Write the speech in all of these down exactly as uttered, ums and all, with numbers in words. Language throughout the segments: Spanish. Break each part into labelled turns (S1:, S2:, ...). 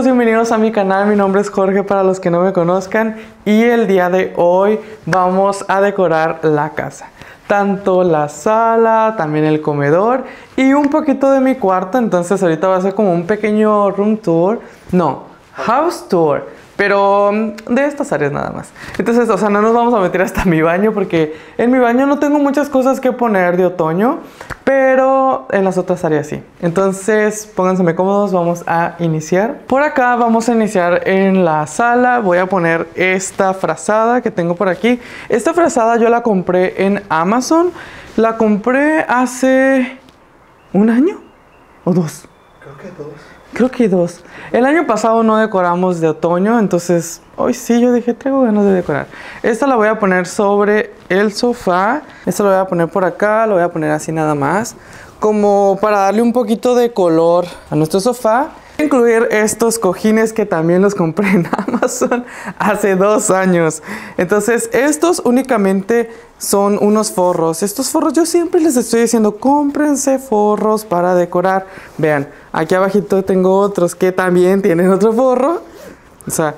S1: todos, bienvenidos a mi canal. Mi nombre es Jorge para los que no me conozcan y el día de hoy vamos a decorar la casa. Tanto la sala, también el comedor y un poquito de mi cuarto. Entonces ahorita va a ser como un pequeño room tour. No, house tour. Pero de estas áreas nada más. Entonces, o sea, no nos vamos a meter hasta mi baño porque en mi baño no tengo muchas cosas que poner de otoño, pero en las otras áreas sí. Entonces, pónganse cómodos, vamos a iniciar. Por acá vamos a iniciar en la sala. Voy a poner esta frazada que tengo por aquí. Esta frazada yo la compré en Amazon. La compré hace un año o dos.
S2: Creo que dos.
S1: Creo que dos. El año pasado no decoramos de otoño, entonces hoy sí yo dije, traigo ganas de decorar. Esta la voy a poner sobre el sofá. Esta lo voy a poner por acá, lo voy a poner así nada más, como para darle un poquito de color a nuestro sofá. Voy a incluir estos cojines que también los compré en Amazon hace dos años. Entonces estos únicamente son unos forros. Estos forros yo siempre les estoy diciendo, cómprense forros para decorar. Vean, aquí abajito tengo otros que también tienen otro forro. O sea,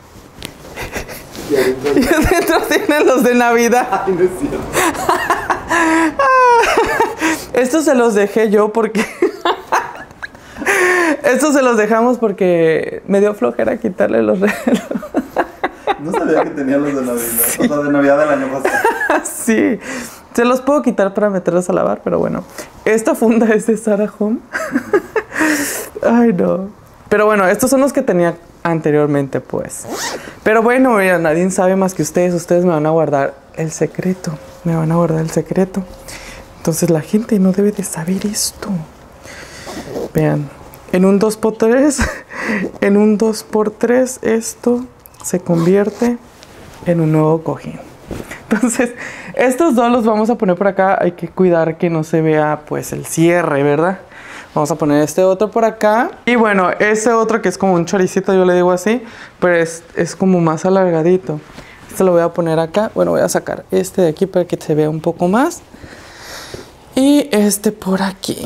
S1: y adentro, y adentro tienen los de Navidad.
S2: Ay, no es cierto.
S1: Estos se los dejé yo porque... Estos se los dejamos porque me dio flojera quitarle los regalos.
S2: No sabía que tenía los de Navidad. Sí. O sea, de Navidad del año pasado.
S1: Sí. Se los puedo quitar para meterlos a lavar, pero bueno. Esta funda es de Zara Home. Ay, no. Pero bueno, estos son los que tenía anteriormente, pues. Pero bueno, mira, nadie sabe más que ustedes. Ustedes me van a guardar el secreto. Me van a guardar el secreto. Entonces la gente no debe de saber esto. Vean, en un dos por tres, en un dos por tres esto se convierte en un nuevo cojín. Entonces, estos dos los vamos a poner por acá. Hay que cuidar que no se vea pues el cierre, ¿verdad? Vamos a poner este otro por acá. Y bueno, ese otro que es como un choricito, yo le digo así, pero es, es como más alargadito. Este lo voy a poner acá. Bueno, voy a sacar este de aquí para que se vea un poco más. Y este por aquí.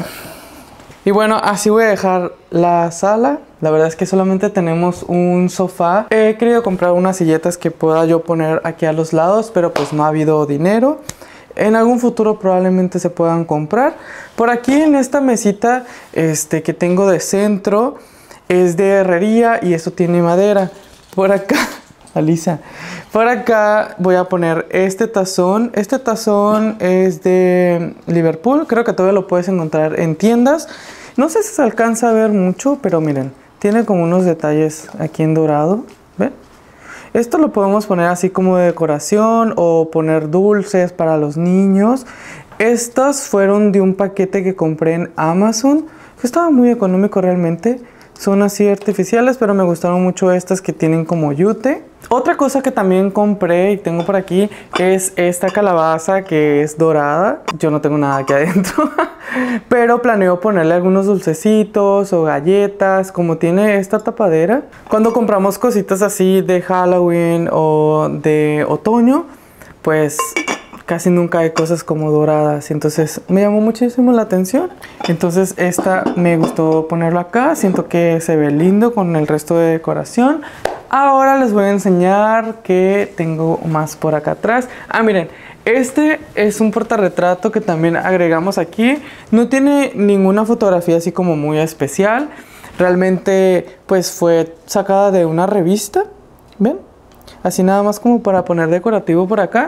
S1: Y bueno, así voy a dejar la sala. La verdad es que solamente tenemos un sofá. He querido comprar unas silletas que pueda yo poner aquí a los lados, pero pues no ha habido dinero. En algún futuro probablemente se puedan comprar. Por aquí en esta mesita este, que tengo de centro es de herrería y esto tiene madera. Por acá, Alisa, por acá voy a poner este tazón. Este tazón es de Liverpool. Creo que todavía lo puedes encontrar en tiendas. No sé si se alcanza a ver mucho, pero miren, tiene como unos detalles aquí en dorado. ¿Ven? Esto lo podemos poner así como de decoración o poner dulces para los niños. Estas fueron de un paquete que compré en Amazon, que estaba muy económico realmente. Son así artificiales, pero me gustaron mucho estas que tienen como yute. Otra cosa que también compré y tengo por aquí es esta calabaza que es dorada. Yo no tengo nada aquí adentro, pero planeo ponerle algunos dulcecitos o galletas. Como tiene esta tapadera, cuando compramos cositas así de Halloween o de otoño, pues casi nunca hay cosas como doradas. Entonces me llamó muchísimo la atención. Entonces esta me gustó ponerlo acá. Siento que se ve lindo con el resto de decoración. Ahora les voy a enseñar que tengo más por acá atrás. Ah, miren, este es un portarretrato que también agregamos aquí. No tiene ninguna fotografía así como muy especial. Realmente pues fue sacada de una revista. ¿Ven? Así nada más como para poner decorativo por acá.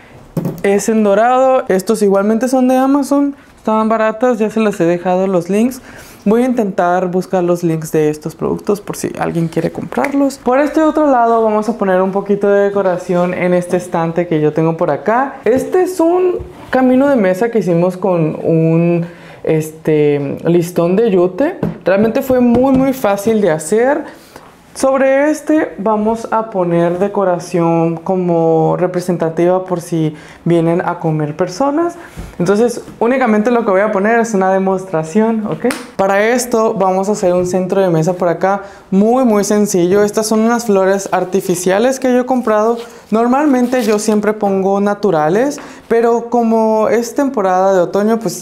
S1: Es en dorado. Estos igualmente son de Amazon. Estaban baratas, ya se les he dejado los links. Voy a intentar buscar los links de estos productos por si alguien quiere comprarlos. Por este otro lado vamos a poner un poquito de decoración en este estante que yo tengo por acá. Este es un camino de mesa que hicimos con un este, listón de yute. Realmente fue muy muy fácil de hacer. Sobre este vamos a poner decoración como representativa por si vienen a comer personas. Entonces únicamente lo que voy a poner es una demostración, ¿ok? Para esto vamos a hacer un centro de mesa por acá muy muy sencillo. Estas son unas flores artificiales que yo he comprado. Normalmente yo siempre pongo naturales, pero como es temporada de otoño, pues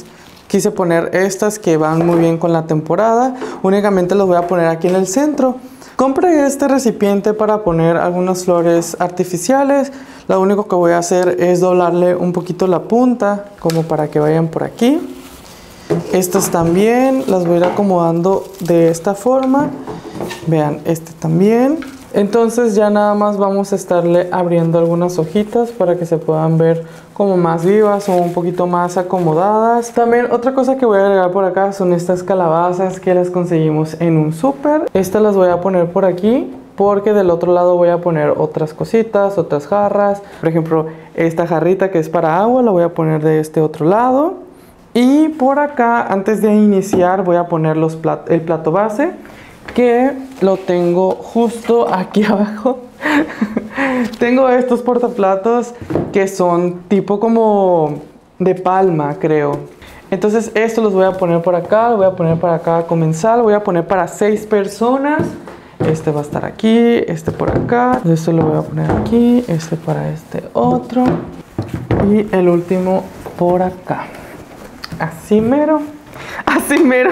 S1: quise poner estas que van muy bien con la temporada. Únicamente los voy a poner aquí en el centro. Compré este recipiente para poner algunas flores artificiales. Lo único que voy a hacer es doblarle un poquito la punta, como para que vayan por aquí. Estas también las voy a ir acomodando de esta forma. Vean, este también. Entonces ya nada más vamos a estarle abriendo algunas hojitas para que se puedan ver como más vivas o un poquito más acomodadas. También otra cosa que voy a agregar por acá son estas calabazas que las conseguimos en un súper. Estas las voy a poner por aquí porque del otro lado voy a poner otras cositas, otras jarras. Por ejemplo, esta jarrita que es para agua la voy a poner de este otro lado. Y por acá, antes de iniciar, voy a poner los plat- el plato base, que lo tengo justo aquí abajo. Tengo estos portaplatos que son tipo como de palma, creo. Entonces estos los voy a poner por acá, lo voy a poner para cada comensal, voy a poner para seis personas. Este va a estar aquí, este por acá, este lo voy a poner aquí, este para este otro y el último por acá. Así mero, así mero.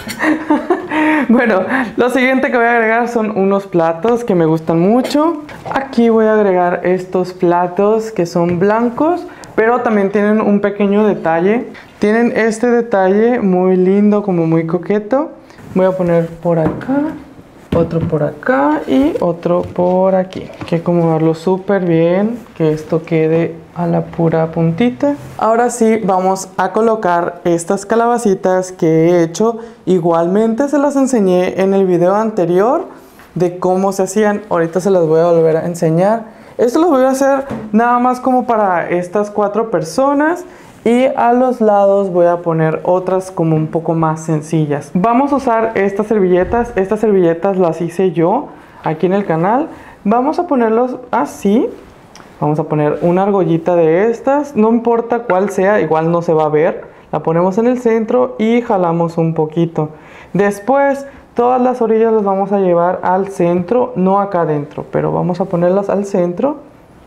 S1: Bueno, lo siguiente que voy a agregar son unos platos que me gustan mucho. Aquí voy a agregar estos platos que son blancos, pero también tienen un pequeño detalle. Tienen este detalle muy lindo, como muy coqueto. Voy a poner por acá, otro por acá y otro por aquí. Hay que acomodarlo súper bien, que esto quede a la pura puntita. Ahora sí vamos a colocar estas calabacitas que he hecho. Igualmente se las enseñé en el video anterior de cómo se hacían. Ahorita se las voy a volver a enseñar. Esto lo voy a hacer nada más como para estas cuatro personas. Y a los lados voy a poner otras como un poco más sencillas. Vamos a usar estas servilletas. Estas servilletas las hice yo aquí en el canal. Vamos a ponerlos así. Vamos a poner una argollita de estas. No importa cuál sea, igual no se va a ver. La ponemos en el centro y jalamos un poquito. Después todas las orillas las vamos a llevar al centro. No acá adentro, pero vamos a ponerlas al centro.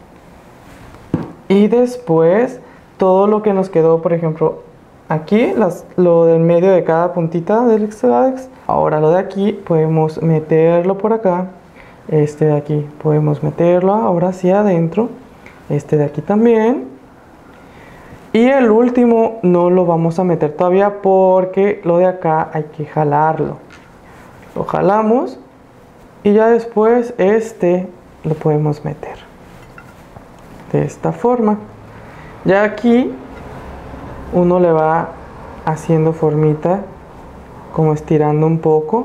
S1: Y después todo lo que nos quedó, por ejemplo, aquí, las, lo del medio de cada puntita del Extradex. Ahora lo de aquí podemos meterlo por acá. Este de aquí podemos meterlo ahora hacia adentro. Este de aquí también. Y el último no lo vamos a meter todavía porque lo de acá hay que jalarlo. Lo jalamos y ya después este lo podemos meter. De esta forma. Ya aquí uno le va haciendo formita, como estirando un poco.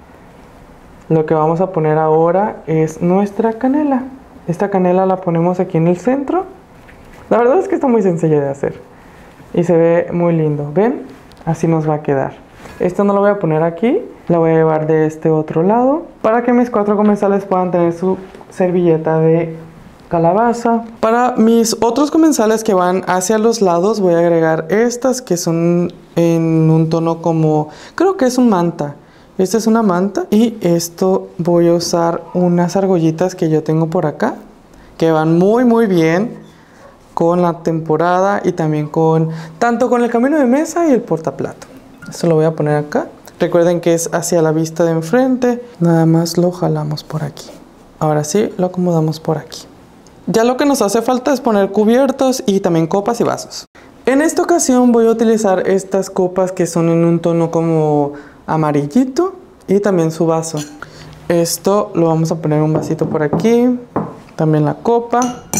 S1: Lo que vamos a poner ahora es nuestra canela. Esta canela la ponemos aquí en el centro. La verdad es que está muy sencilla de hacer y se ve muy lindo. ¿Ven? Así nos va a quedar. Esta no la voy a poner aquí, la voy a llevar de este otro lado para que mis cuatro comensales puedan tener su servilleta de calabaza. Para mis otros comensales que van hacia los lados voy a agregar estas que son en un tono como, creo que es un manta. Esta es una manta y esto voy a usar unas argollitas que yo tengo por acá que van muy muy bien con la temporada y también con tanto con el camino de mesa y el portaplato. Esto lo voy a poner acá. Recuerden que es hacia la vista de enfrente. Nada más lo jalamos por aquí. Ahora sí lo acomodamos por aquí. Ya lo que nos hace falta es poner cubiertos y también copas y vasos. En esta ocasión voy a utilizar estas copas que son en un tono como amarillito y también su vaso. Esto lo vamos a poner un vasito por aquí, también la copa.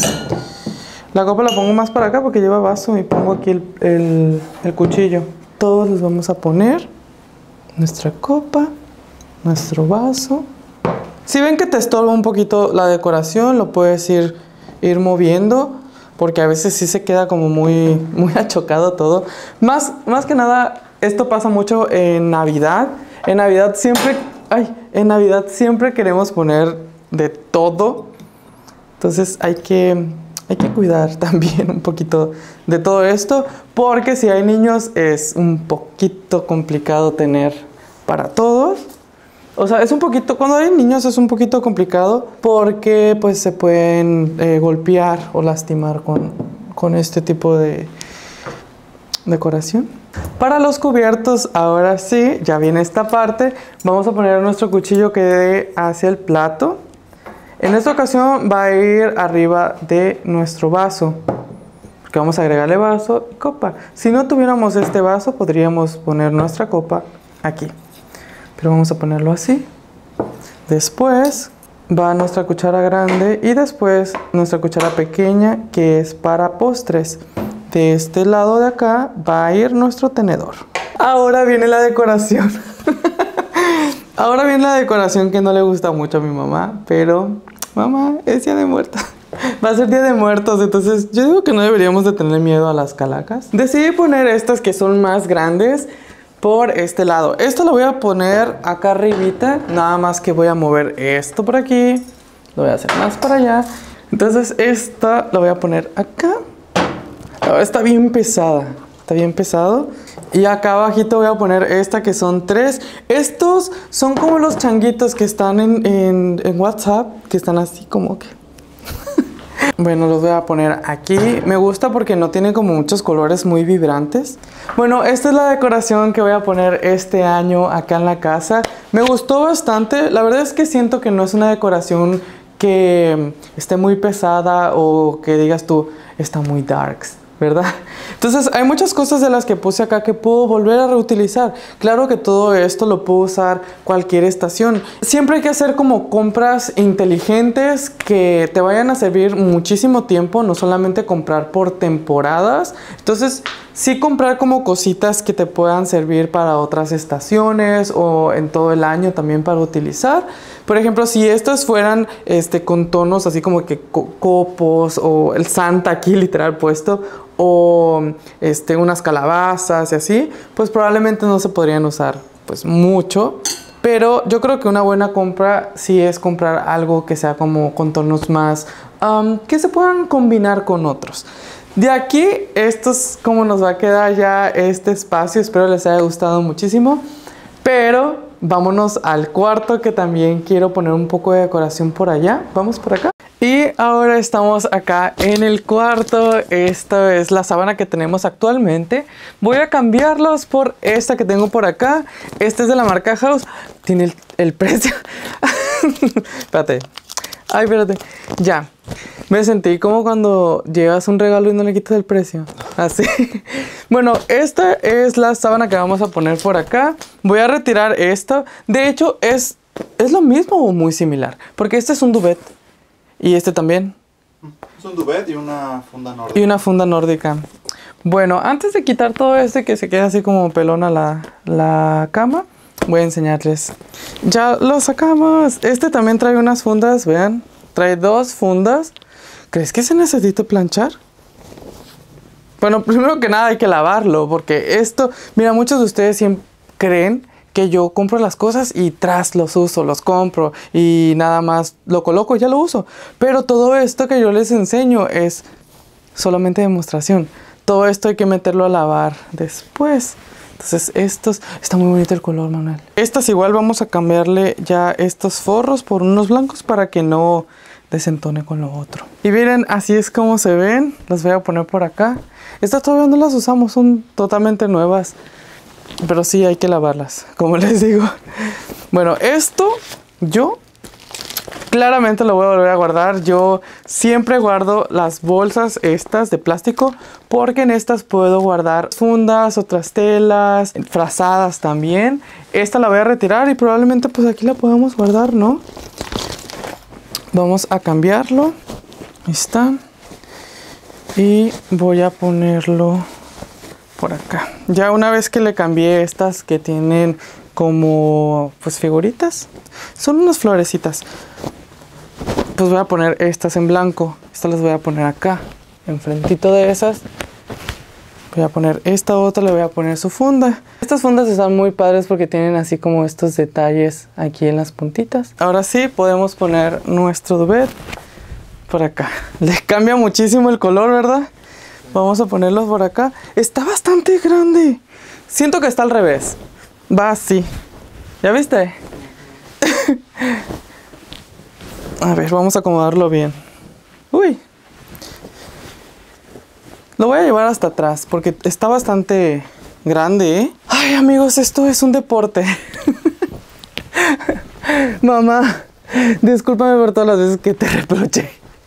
S1: La copa la pongo más para acá porque lleva vaso y pongo aquí el, el, el cuchillo. Todos los vamos a poner. Nuestra copa, nuestro vaso. Si ven que te estorba un poquito la decoración, lo puedes ir ir moviendo porque a veces sí se queda como muy muy achocado todo. Más, más que nada esto pasa mucho en Navidad. En Navidad siempre, ay, en Navidad siempre queremos poner de todo. Entonces hay que, hay que cuidar también un poquito de todo esto porque si hay niños es un poquito complicado tener para todos. O sea, es un poquito, cuando hay niños es un poquito complicado porque pues se pueden eh, golpear o lastimar con, con este tipo de decoración. Para los cubiertos, ahora sí, ya viene esta parte. Vamos a poner nuestro cuchillo que dé hacia el plato. En esta ocasión va a ir arriba de nuestro vaso, porque vamos a agregarle vaso y copa. Si no tuviéramos este vaso, podríamos poner nuestra copa aquí. Pero vamos a ponerlo así. Después va nuestra cuchara grande y después nuestra cuchara pequeña, que es para postres. De este lado de acá va a ir nuestro tenedor. Ahora viene la decoración. Ahora viene la decoración que no le gusta mucho a mi mamá, pero mamá, es Día de Muertos. Va a ser Día de Muertos, entonces yo digo que no deberíamos de tener miedo a las calacas. Decidí poner estas que son más grandes por este lado. Esto lo voy a poner acá arribita, nada más que voy a mover esto por aquí. Lo voy a hacer más para allá. Entonces esta lo voy a poner acá. Oh, está bien pesada, está bien pesado. Y acá abajito voy a poner esta que son tres. Estos son como los changuitos que están en, en, en WhatsApp, que están así como que... Bueno, los voy a poner aquí. Me gusta porque no tiene como muchos colores muy vibrantes. Bueno, esta es la decoración que voy a poner este año acá en la casa. Me gustó bastante. La verdad es que siento que no es una decoración que esté muy pesada o que digas tú, está muy darks, ¿verdad? Entonces hay muchas cosas de las que puse acá que puedo volver a reutilizar. Claro que todo esto lo puedo usar cualquier estación. Siempre hay que hacer como compras inteligentes que te vayan a servir muchísimo tiempo, no solamente comprar por temporadas. Entonces sí comprar como cositas que te puedan servir para otras estaciones o en todo el año también para utilizar. Por ejemplo, si estas fueran este, con tonos así como que co copos o el Santa aquí literal puesto o este, unas calabazas y así, pues probablemente no se podrían usar pues mucho. Pero yo creo que una buena compra sí es comprar algo que sea como con tonos más um, que se puedan combinar con otros. De aquí, esto es como nos va a quedar ya este espacio. Espero les haya gustado muchísimo. Pero vámonos al cuarto, que también quiero poner un poco de decoración por allá. Vamos por acá. Y ahora estamos acá en el cuarto. Esta es la sábana que tenemos actualmente. Voy a cambiarlos por esta que tengo por acá. Esta es de la marca House. Tiene el, el precio. Espérate. Ay, espérate. Ya. Me sentí como cuando llevas un regalo y no le quitas el precio. Así. Bueno, esta es la sábana que vamos a poner por acá. Voy a retirar esta. De hecho, es, es lo mismo o muy similar. Porque este es un duvet. Y este también.
S2: Es un duvet y una funda nórdica.
S1: Y una funda nórdica. Bueno, antes de quitar todo este que se queda así como pelona la, la cama, voy a enseñarles. Ya lo sacamos. Este también trae unas fundas, vean. Trae dos fundas. ¿Crees que se necesita planchar? Bueno, primero que nada hay que lavarlo, porque esto... Mira, muchos de ustedes siempre creen que yo compro las cosas y tras los uso, los compro y nada más lo coloco y ya lo uso. Pero todo esto que yo les enseño es solamente demostración. Todo esto hay que meterlo a lavar después. Entonces estos... Está muy bonito el color, Manuel. Estas igual vamos a cambiarle ya estos forros por unos blancos para que no desentone con lo otro. Y miren, así es como se ven. Las voy a poner por acá. Estas todavía no las usamos, son totalmente nuevas. Pero sí hay que lavarlas, como les digo. Bueno, esto yo claramente lo voy a volver a guardar. Yo siempre guardo las bolsas estas de plástico, porque en estas puedo guardar fundas, otras telas, frazadas también. Esta la voy a retirar y probablemente pues aquí la podamos guardar, ¿no? Vamos a cambiarlo. Ahí está. Y voy a ponerlo por acá. Ya una vez que le cambié estas que tienen como pues figuritas, son unas florecitas, pues voy a poner estas en blanco. Estas las voy a poner acá, enfrentito de esas. Voy a poner esta otra, le voy a poner su funda. Estas fundas están muy padres porque tienen así como estos detalles aquí en las puntitas. Ahora sí, podemos poner nuestro duvet por acá. Le cambia muchísimo el color, ¿verdad? Vamos a ponerlos por acá. Está bastante grande. Siento que está al revés. Va así. ¿Ya viste? A ver, vamos a acomodarlo bien. Uy. Lo voy a llevar hasta atrás porque está bastante grande, ¿eh? Ay, amigos, esto es un deporte. Mamá, discúlpame por todas las veces que te reproché.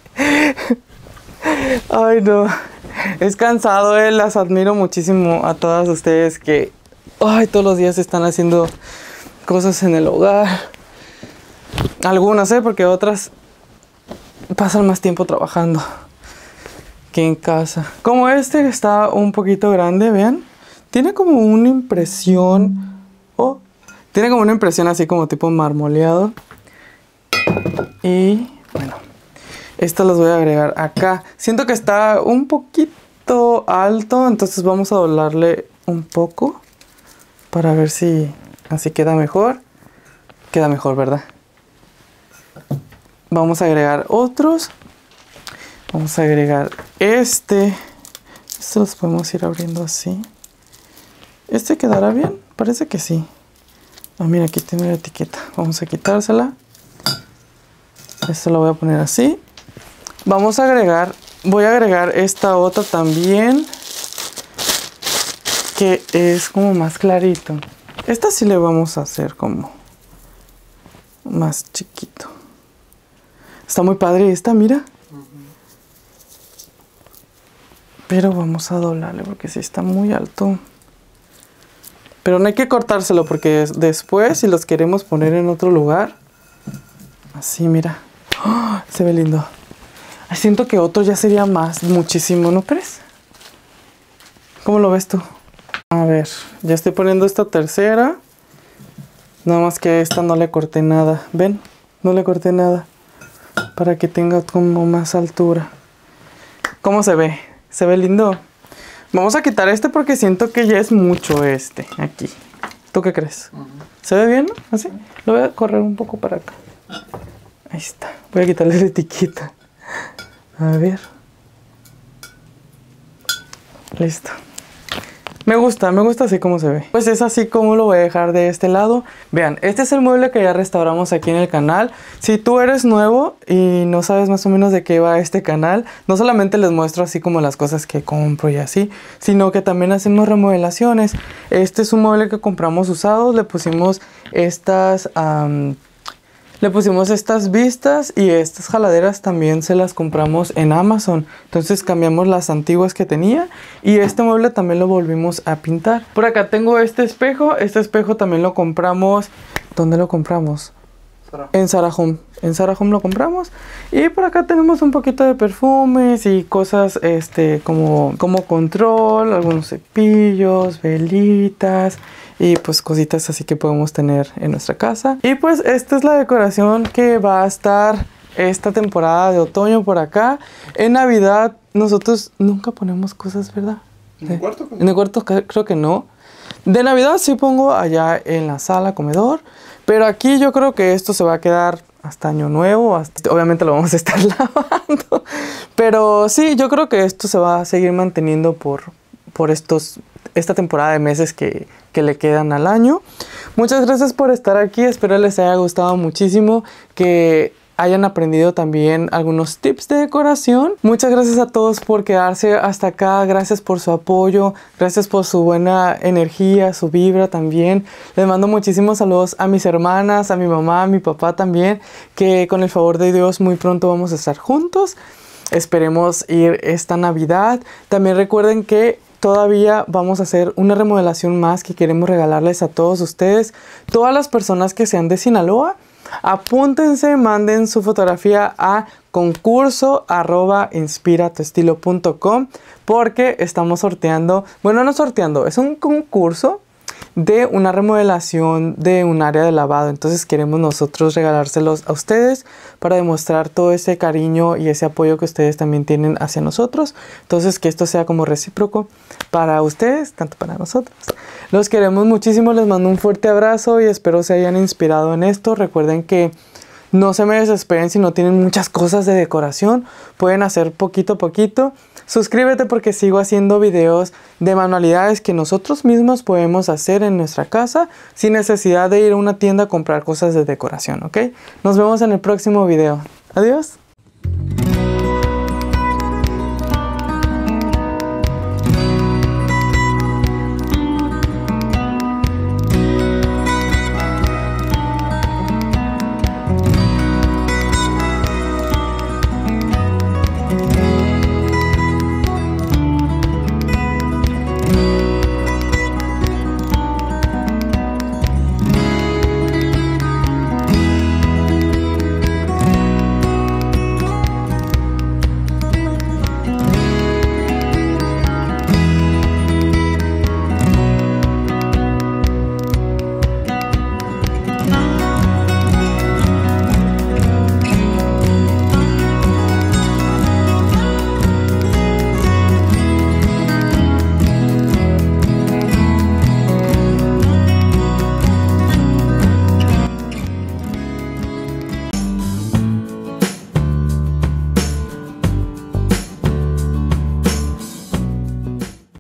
S1: Ay, no. Es cansado, eh. Las admiro muchísimo a todas ustedes que, ay, todos los días están haciendo cosas en el hogar. Algunas, ¿eh? Porque otras pasan más tiempo trabajando que en casa. Como este está un poquito grande, vean. Tiene como una impresión... Oh, tiene como una impresión así como tipo marmoleado. Y bueno, estas las voy a agregar acá. Siento que está un poquito alto, entonces vamos a doblarle un poco para ver si así queda mejor. Queda mejor, ¿verdad? Vamos a agregar otros. Vamos a agregar este. Este los podemos ir abriendo así. ¿Este quedará bien? Parece que sí. Ah, mira, aquí tiene la etiqueta. Vamos a quitársela. Esto lo voy a poner así. Vamos a agregar, voy a agregar esta otra también, que es como más clarito. Esta sí le vamos a hacer como más chiquito. Está muy padre esta, mira. Pero vamos a doblarle porque sí está muy alto. Pero no hay que cortárselo porque después, si los queremos poner en otro lugar, así, mira. ¡Oh! Se ve lindo. Ay, siento que otro ya sería más, muchísimo, ¿no crees? ¿Cómo lo ves tú? A ver, ya estoy poniendo esta tercera. Nada más que a esta no le corté nada. ¿Ven? No le corté nada. Para que tenga como más altura. ¿Cómo se ve? ¿Se ve lindo? Vamos a quitar este porque siento que ya es mucho este, aquí. ¿Tú qué crees? Uh-huh. ¿Se ve bien? ¿Así? Lo voy a correr un poco para acá. Ahí está. Voy a quitarle la etiqueta. A ver. Listo. Me gusta, me gusta así como se ve. Pues es así como lo voy a dejar de este lado. Vean, este es el mueble que ya restauramos aquí en el canal. Si tú eres nuevo y no sabes más o menos de qué va este canal, no solamente les muestro así como las cosas que compro y así, sino que también hacemos remodelaciones. Este es un mueble que compramos usados. Le pusimos estas... Um, Le pusimos estas vistas y estas jaladeras también se las compramos en Amazon. Entonces cambiamos las antiguas que tenía y este mueble también lo volvimos a pintar. Por acá tengo este espejo. Este espejo también lo compramos. ¿Dónde lo compramos? Zara. En Zara Home. En Zara Home lo compramos. Y por acá tenemos un poquito de perfumes y cosas este como, como control, algunos cepillos, velitas y pues cositas así que podemos tener en nuestra casa. Y pues esta es la decoración que va a estar esta temporada de otoño por acá. En Navidad nosotros nunca ponemos cosas, ¿verdad?
S2: ¿En el cuarto?
S1: En el cuarto creo que no. De Navidad sí pongo allá en la sala, comedor. Pero aquí yo creo que esto se va a quedar hasta Año Nuevo. Hasta, obviamente lo vamos a estar lavando. Pero sí, yo creo que esto se va a seguir manteniendo por, por estos, esta temporada de meses que, que le quedan al año. Muchas gracias por estar aquí. Espero les haya gustado muchísimo. Que hayan aprendido también algunos tips de decoración. Muchas gracias a todos por quedarse hasta acá. Gracias por su apoyo. Gracias por su buena energía, su vibra también. Les mando muchísimos saludos a mis hermanas, a mi mamá, a mi papá también. Que con el favor de Dios muy pronto vamos a estar juntos. Esperemos ir esta Navidad. También recuerden que todavía vamos a hacer una remodelación más que queremos regalarles a todos ustedes. Todas las personas que sean de Sinaloa, apúntense, manden su fotografía a concurso arroba inspira tu estilo punto com porque estamos sorteando, bueno, no sorteando, es un concurso de una remodelación de un área de lavado. Entonces queremos nosotros regalárselos a ustedes para demostrar todo ese cariño y ese apoyo que ustedes también tienen hacia nosotros. Entonces que esto sea como recíproco para ustedes, tanto para nosotros. Los queremos muchísimo, les mando un fuerte abrazo y espero se hayan inspirado en esto. Recuerden que no se me desesperen si no tienen muchas cosas de decoración. Pueden hacer poquito a poquito. Suscríbete porque sigo haciendo videos de manualidades que nosotros mismos podemos hacer en nuestra casa sin necesidad de ir a una tienda a comprar cosas de decoración, ¿ok? Nos vemos en el próximo video. Adiós.